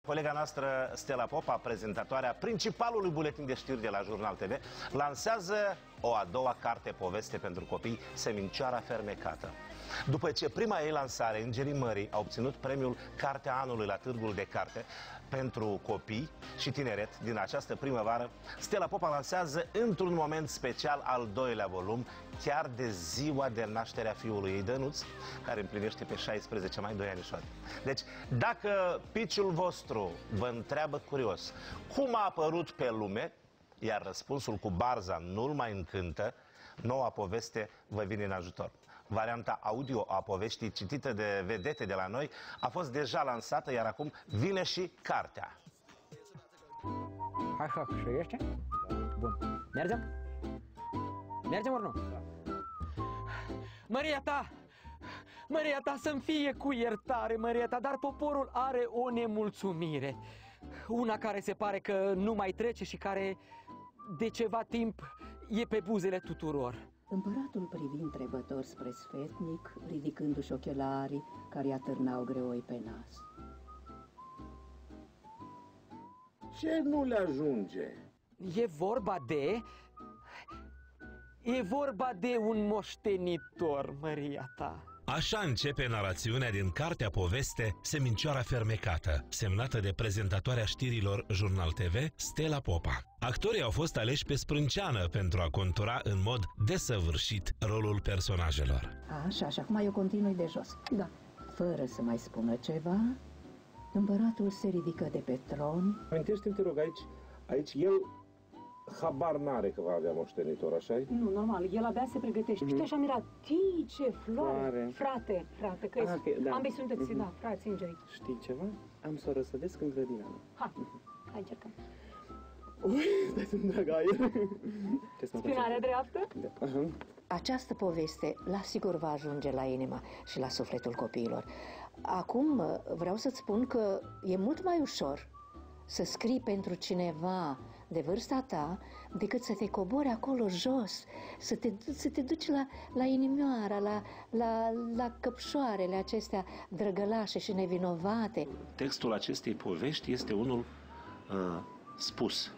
Colega noastră Stella Popa, prezentatoarea principalului buletin de știri de la Jurnal TV, lansează o a doua carte poveste pentru copii, Semincioara fermecată. După ce prima ei lansare, Îngerii Mării, a obținut premiul Cartea Anului la Târgul de Carte pentru copii și tineret din această primăvară, Stella Popa lansează într-un moment special al doilea volum, chiar de ziua de naștere a fiului ei, Dănuț, care împlinește pe 16 mai 2 anișori. Deci, dacă piciul vostru vă întreabă curios cum a apărut pe lume, iar răspunsul cu barza nu-l mai încântă, noua poveste vă vine în ajutor. Varianta audio a poveștii citită de vedete de la noi a fost deja lansată, iar acum vine și cartea. Așa, și ești? Bun. Mergem? Mergem ori nu? Măria ta să-mi fie cu iertare, Măria ta, dar poporul are o nemulțumire. Una care se pare că nu mai trece și care de ceva timp e pe buzele tuturor. Împăratul privi întrebător spre sfetnic, ridicându-și ochelarii care atârnau greoi pe nas. Ce nu le ajunge? E vorba de un moștenitor, Măria ta. Așa începe narațiunea din cartea poveste Semincioara fermecată, semnată de prezentatoarea știrilor Jurnal TV, Stella Popa. Actorii au fost aleși pe sprânceană pentru a contura în mod desăvârșit rolul personajelor. Așa, și acum eu continui de jos. Da. Fără să mai spună ceva, împăratul se ridică de pe tron. Amintește-mi, te rog, aici el habar n-are că va avea moștenitor, așa-i? Nu, normal, el abia se pregătește. Și tu așa mirat, ce floare, frate, că ambii sunteți, da, frați îngeri. Știi ceva? Am să o răsădesc în grădina mea. Hai, încercăm. Ui, stai să-mi trag aer. Spinarea dreaptă? Da. Această poveste, la sigur, va ajunge la inima și la sufletul copiilor. Acum vreau să-ți spun că e mult mai ușor să scrii pentru cineva de vârsta ta, decât să te cobori acolo jos, să te duci la inimioara, la căpșoarele acestea drăgălașe și nevinovate. Textul acestei povești este unul spus.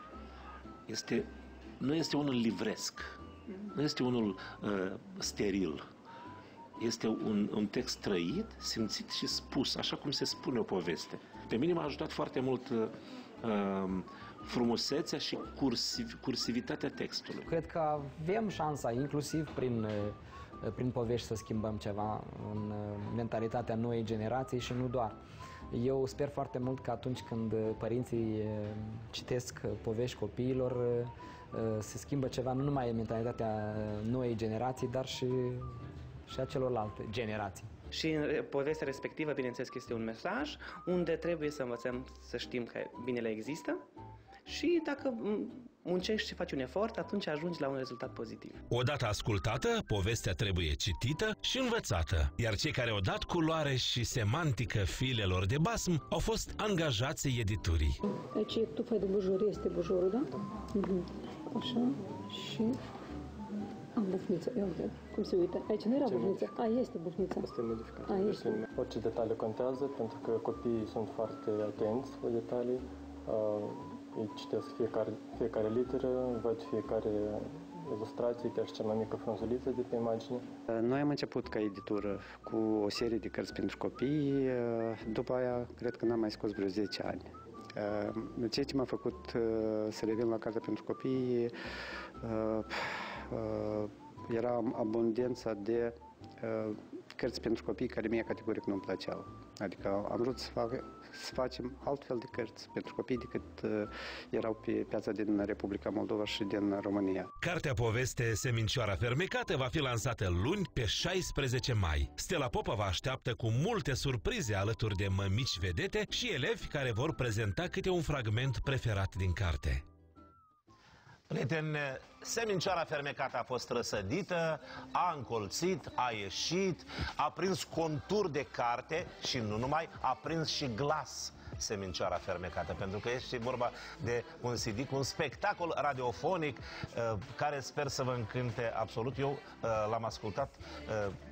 Nu este unul livresc, nu este unul steril. Este un text trăit, simțit și spus, așa cum se spune o poveste. Pe mine m-a ajutat foarte mult frumusețea și cursivitatea textului. Cred că avem șansa, inclusiv prin povești, să schimbăm ceva în mentalitatea noii generații și nu doar. Eu sper foarte mult că atunci când părinții citesc povești copiilor, se schimbă ceva, nu numai în mentalitatea noii generații, dar și a celorlalte generații. Și în povestea respectivă, bineînțeles că este un mesaj unde trebuie să învățăm să știm că binele există și dacă muncești și faci un efort, atunci ajungi la un rezultat pozitiv. Odată ascultată, povestea trebuie citită și învățată, iar cei care au dat culoare și semantică filelor de basm au fost angajații editurii. Aici e tufă de bujor, este bujorul, da? Așa, și... Am bufniță, ia uite, cum se uită. Aici nu era bufniță. Este bufnița. Este modificat. Orice detaliu contează, pentru că copiii sunt foarte atenți la detalii. Ei citesc fiecare literă, văd fiecare ilustrație, chiar și cea mai mică frunzuliță de pe imagine. Noi am început ca editură cu o serie de cărți pentru copii, după aia cred că n-am mai scos vreo 10 ani. Ceea ce m-a făcut să revin la cartea pentru copii era abundența de cărți pentru copii care mie categoric nu-mi plăceau. Adică am vrut să facem altfel de cărți pentru copii decât erau pe piața din Republica Moldova și din România. Cartea poveste Semincioara fermecată va fi lansată luni, pe 16 mai. Stella Popa vă așteaptă cu multe surprize alături de mămici vedete și elevi care vor prezenta câte un fragment preferat din carte. Prieteni, Semincioara fermecată a fost răsădită, a încolțit, a ieșit, a prins contur de carte și nu numai, a prins și glas Semincioara fermecată, pentru că este vorba de un CD, un spectacol radiofonic care sper să vă încânte absolut. Eu l-am ascultat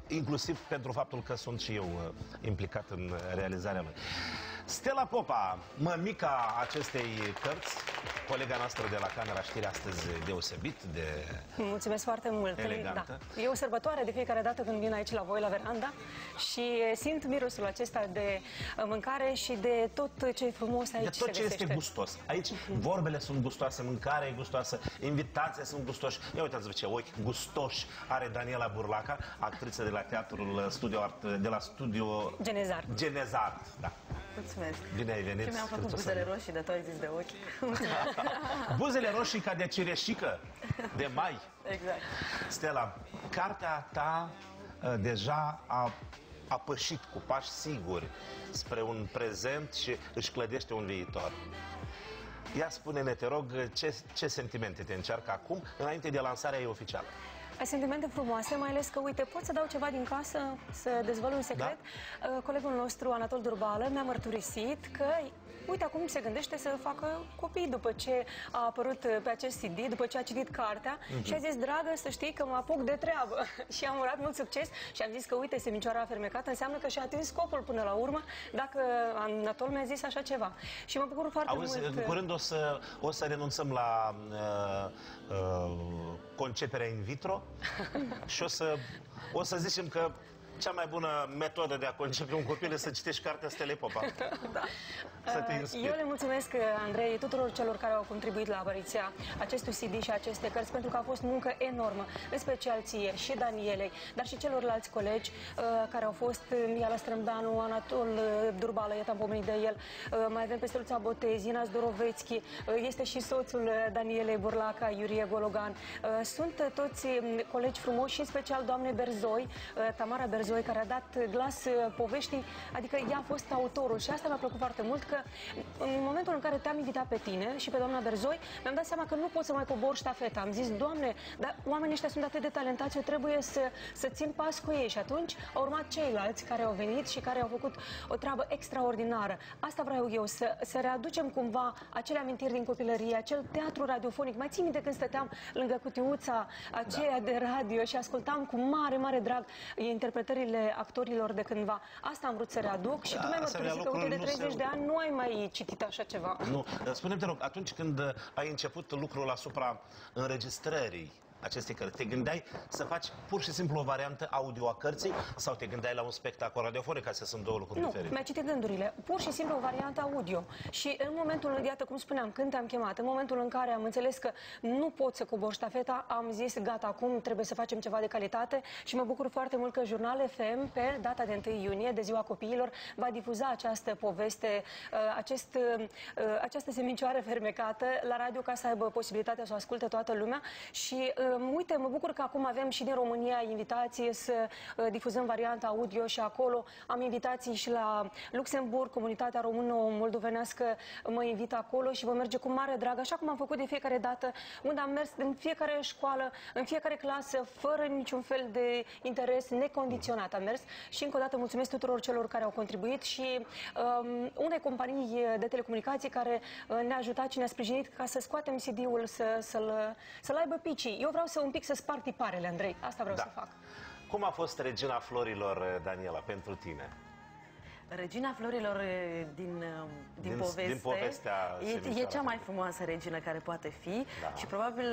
inclusiv pentru faptul că sunt și eu implicat în realizarea lui. Stella Popa, mămica acestei cărți, colega noastră de la Camera Știri, astăzi deosebit de mulțumesc foarte mult. elegantă. Da. E o sărbătoare de fiecare dată când vin aici la voi, la veranda, și simt mirosul acesta de mâncare și de tot ce e frumos aici. De tot ce este gustos. Aici vorbele sunt gustoase, mâncarea e gustoasă, invitații sunt gustoși. Ia uitați-vă ce ochi gustoși are Daniela Burlaca, actriță de la Teatrul Studio Art, de la Studio Genezart. Da. Mulțumesc. Bine ai venit. Și mi-am făcut buzele roșii, de tot ai zis de ochi. Buzele roșii ca de cireșică, de mai. Exact. Stella, cartea ta deja a pășit cu pași siguri spre un prezent și își clădește un viitor. Ia spune-ne, te rog, ce sentimente te încearcă acum, înainte de lansarea ei oficială? Ai sentimente frumoase, mai ales că, uite, pot să dau ceva din casă, să dezvălui un secret. Da? Colegul nostru, Anatol Durbală, mi-a mărturisit că, uite, acum se gândește să facă copii după ce a apărut pe acest CD, după ce a citit cartea și a zis, dragă, să știi că mă apuc de treabă. Și am urat mult succes și am zis că, uite, semicioara fermecată înseamnă că și-a atins scopul până la urmă, dacă Anatol mi-a zis așa ceva. Și mă bucur foarte mult. În curând o să renunțăm la conceperea in vitro și o să zicem că cea mai bună metodă de a concepe un copil este să citești cartea Stelei Popa. Da. Să te inspiri. Eu le mulțumesc, Andrei, tuturor celor care au contribuit la apariția acestui CD și aceste cărți, pentru că a fost muncă enormă, în special ție și Danielei, dar și celorlalți colegi care au fost, Miala Strâmbanu, Anatol Durbală, iată am pomenit de el, mai avem pe Steluța Botez, Ina Zdorovețchi, este și soțul Danielei Burlaca, Iurie Gologan. Sunt toți colegi frumoși și în special doamne Berzoi, Tamara Berzoi, care a dat glas poveștii, adică ea a fost autorul și asta mi-a plăcut foarte mult, că în momentul în care te-am invitat pe tine și pe doamna Berzoi, mi-am dat seama că nu pot să mai cobor ștafeta. Am zis, Doamne, dar oamenii ăștia sunt atât de talentați, eu trebuie să țin pas cu ei. Și atunci au urmat ceilalți care au venit și care au făcut o treabă extraordinară. Asta vreau eu, să readucem cumva acele amintiri din copilărie, acel teatru radiofonic. Mai ții minte când stăteam lângă cutiuța aceea de radio și ascultam cu mare, mare drag interpretările actorilor de cândva. Asta am vrut să readuc și tu mi-ai mărturisit că, uite, de 30 de ani nu ai mai citit așa ceva. Nu. Spune-mi, te rog, atunci când ai început lucrul asupra înregistrării acestei cărți, te gândeai să faci pur și simplu o variantă audio a cărții sau te gândeai la un spectacol radiofonic, ca să sunt două lucruri diferite? Nu, mi-ai citit gândurile. Pur și simplu o variantă audio. Și în momentul, iată cum spuneam, când te-am chemat, în momentul în care am înțeles că nu pot să cobor ștafeta, am zis, gata, acum trebuie să facem ceva de calitate și mă bucur foarte mult că Jurnal FM, pe data de 1 iunie, de Ziua Copiilor, va difuza această poveste, această semincioară fermecată la radio, ca să aibă posibilitatea să o asculte toată lumea. Și uite, mă bucur că acum avem și din România invitații să difuzăm varianta audio și acolo am invitații și la Luxemburg, comunitatea română-moldovenească mă invită acolo și vom merge cu mare drag, așa cum am făcut de fiecare dată, unde am mers în fiecare școală, în fiecare clasă, fără niciun fel de interes, necondiționat am mers și încă o dată mulțumesc tuturor celor care au contribuit și unei companii de telecomunicații care ne-a ajutat și ne-a sprijinit ca să scoatem CD-ul, să-l aibă picii. Eu vreau un pic să sparg tiparele, Andrei. Asta vreau să fac. Cum a fost Regina Florilor, Daniela, pentru tine? Regina Florilor din povestea e cea mai frumoasă regină care poate fi și probabil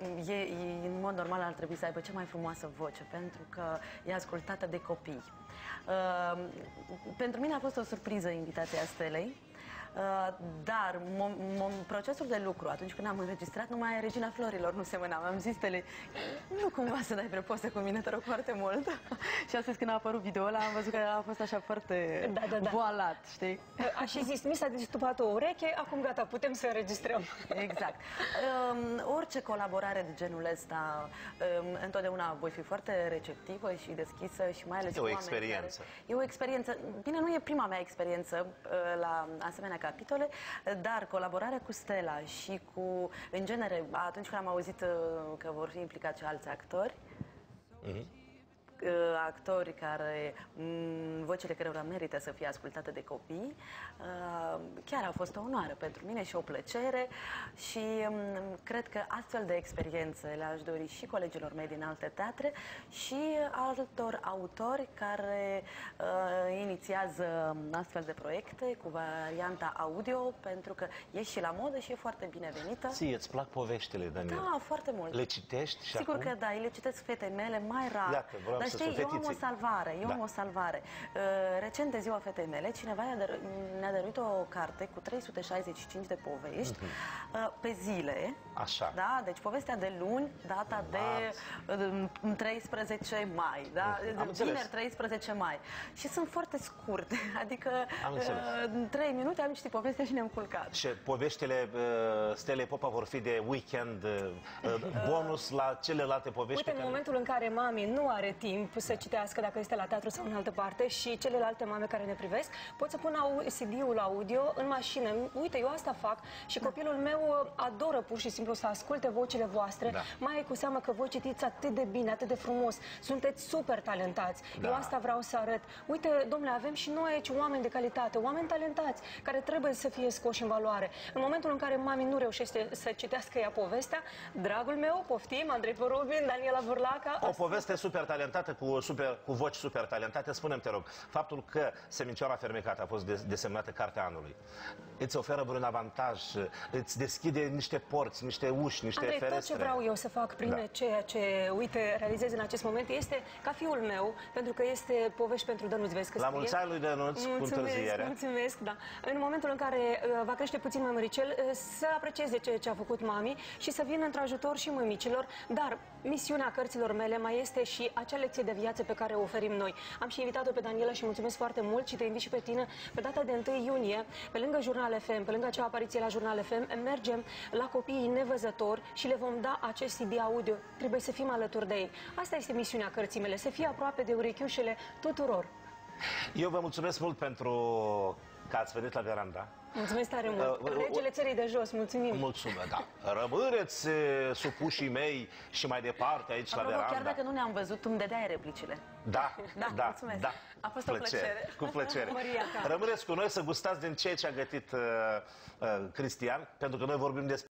în mod normal ar trebui să aibă cea mai frumoasă voce, pentru că e ascultată de copii. Pentru mine a fost o surpriză invitația Stelei. Dar procesul de lucru, atunci când am înregistrat, numai Regina Florilor nu semănam. Am zis Stele, nu cumva să dai prepoze cu mine, te rog foarte mult. Și astăzi când a apărut video-ul ăla, am văzut că a fost așa foarte voalat, știi? Aș zis, mi s-a distupat o ureche, acum gata, putem să înregistrăm. Exact. Orice colaborare de genul ăsta, întotdeauna voi fi foarte receptivă și deschisă și mai ales e o experiență. E o experiență. Bine, nu e prima mea experiență la asemenea capitole, dar colaborarea cu Stella și cu, în genere, atunci când am auzit că vor fi implicați și alți actori, actori care, vocile cărora merită să fie ascultate de copii. Chiar a fost o onoare pentru mine și o plăcere și cred că astfel de experiențe le-aș dori și colegilor mei din alte teatre și altor autori care inițiază astfel de proiecte cu varianta audio, pentru că e și la modă și e foarte binevenită. Ție îți plac poveștile, Daniel? Da, foarte mult. Le citești și Sigur acum? că da, le citesc fetei mele mai rar. Iată, dar știi, eu am o salvare, am o salvare. Recent de ziua fetei mele, cineva ne-a dăruit o carte cu 365 de povești pe zile. Așa. Da? Deci povestea de luni, data de 13 mai. Da? Vineri 13 mai. Și sunt foarte scurte, adică în 3 minute am citit povestea și ne-am culcat. Și poveștile Stelei Popa vor fi de weekend, bonus la celelalte povești. Uite, în momentul în care mami nu are timp să citească dacă este la teatru sau în altă parte și celelalte mame care ne privesc, pot să pun CD-ul audio în mașină. Uite, eu asta fac și copilul meu adoră pur și simplu să asculte vocile voastre, mai cu seamă că voi citiți atât de bine, atât de frumos. Sunteți super talentați. Eu asta vreau să arăt. Uite, domnule, avem și noi aici oameni de calitate, oameni talentați, care trebuie să fie scoși în valoare. În momentul în care mami nu reușește să citească ea povestea, dragul meu, poftim, Andrei Vorobin, Daniela Vârlaca. O poveste super talentată, cu voci super talentate. Spune-mi, te rog, faptul că Semicioara Fermecată a fost desemnată Cartea Anului, îți oferă vreun avantaj, îți deschide niște porți, niște uși, niște ferestre? Tot ce vreau eu să fac prin ceea ce, uite, realizez în acest moment este ca fiul meu, pentru că este povești pentru Dănuț, vezi că la mulți ani lui Dănuț, cu întârziere. Mulțumesc, da. În momentul în care va crește puțin mai măricel, să aprecieze ceea ce a făcut mami și să vină într-ajutor și mămicilor, dar misiunea cărților mele mai este și acea lecție de viață pe care o oferim noi. Am și invitat-o pe Daniela și mulțumesc foarte mult și te invit și pe tine pe data de 1 iunie, pe lângă Jurnal FM, pe lângă acea apariție la Jurnal FM, mergem la copiii nevăzători și le vom da acest CD audio. Trebuie să fim alături de ei. Asta este misiunea cărții mele, să fie aproape de urechiușele tuturor. Eu vă mulțumesc mult pentru că ați venit la veranda. Mulțumesc tare mult. Regele țării de jos, mulțumim. Mulțumesc, da. Rămâneți supușii mei și mai departe aici la veranda. Chiar dacă nu ne-am văzut, tu îmi dădeai replicile. Da, mulțumesc. Da. A fost o plăcere. Cu plăcere. Rămâneți cu noi să gustați din ceea ce a gătit Cristian, pentru că noi vorbim despre